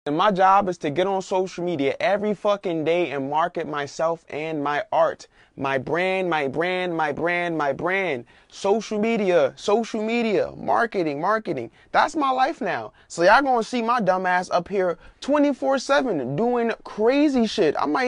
And my job is to get on social media every fucking day and market myself and my art, my brand, my brand, my brand, my brand. Social media, marketing, marketing. That's my life now. So y'all gonna see my dumb ass up here 24/7 doing crazy shit. I might